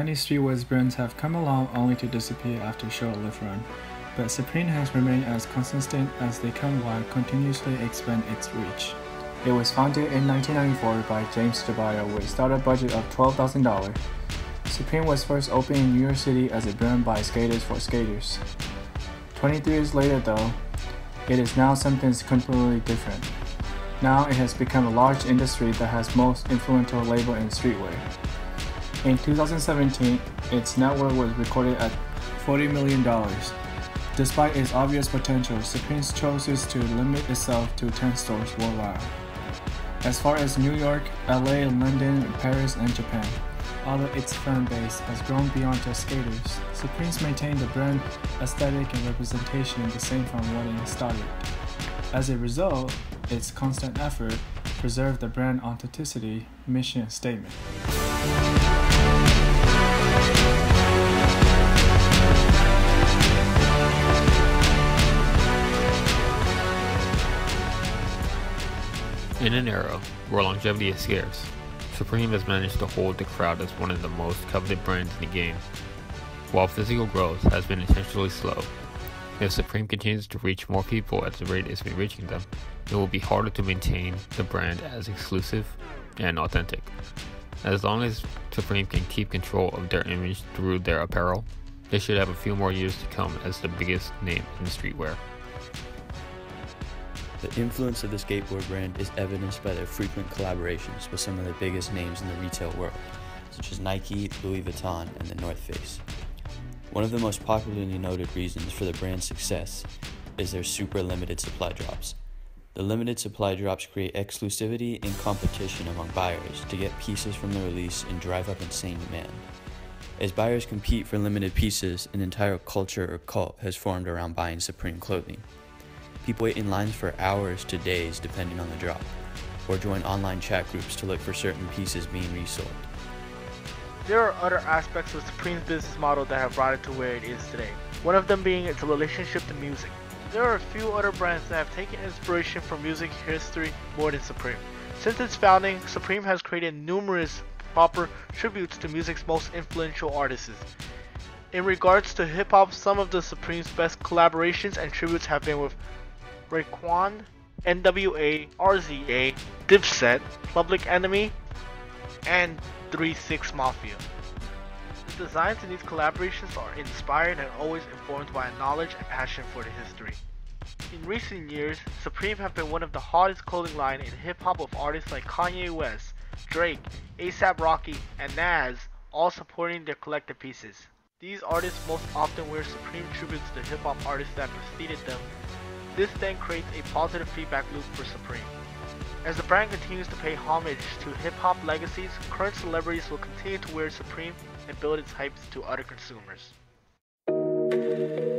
many streetwear brands have come along only to disappear after a short-lived run, but Supreme has remained as consistent as they come while continuously expand its reach. It was founded in 1994 by James Jabaya with a startup budget of $12,000. Supreme was first opened in New York City as a brand by skaters for skaters. 23 years later though, it is now something completely different. Now it has become a large industry that has most influential label in streetwear. In 2017, its net worth was recorded at $40 million. Despite its obvious potential, Supreme chooses to limit itself to 10 stores worldwide. As far as New York, LA, London, Paris, and Japan, although its fan base has grown beyond just skaters, Supreme's maintained the brand aesthetic and representation the same from when it started. As a result, its constant effort preserved the brand authenticity, mission, and statement. In an era where longevity is scarce, Supreme has managed to hold the crowd as one of the most coveted brands in the game. While physical growth has been intentionally slow, if Supreme continues to reach more people at the rate it's been reaching them, it will be harder to maintain the brand as exclusive and authentic. As long as Supreme can keep control of their image through their apparel, they should have a few more years to come as the biggest name in streetwear. The influence of the skateboard brand is evidenced by their frequent collaborations with some of the biggest names in the retail world, such as Nike, Louis Vuitton, and the North Face. One of the most popularly noted reasons for the brand's success is their super limited supply drops. The limited supply drops create exclusivity and competition among buyers to get pieces from the release and drive up insane demand. As buyers compete for limited pieces, an entire culture or cult has formed around buying Supreme clothing. People wait in lines for hours to days depending on the drop, or join online chat groups to look for certain pieces being resold. There are other aspects of Supreme's business model that have brought it to where it is today, one of them being its relationship to music. There are a few other brands that have taken inspiration from music history more than Supreme. Since its founding, Supreme has created numerous proper tributes to music's most influential artists. In regards to hip-hop, some of the Supreme's best collaborations and tributes have been with Raekwon, NWA, RZA, Dipset, Public Enemy, and 3 6 Mafia. The designs in these collaborations are inspired and always informed by a knowledge and passion for the history. In recent years, Supreme have been one of the hottest clothing line in hip-hop with artists like Kanye West, Drake, A$AP Rocky, and Nas all supporting their collective pieces. These artists most often wear Supreme tributes to hip-hop artists that preceded them. This then creates a positive feedback loop for Supreme. As the brand continues to pay homage to hip-hop legacies, current celebrities will continue to wear Supreme and build its hypes to other consumers.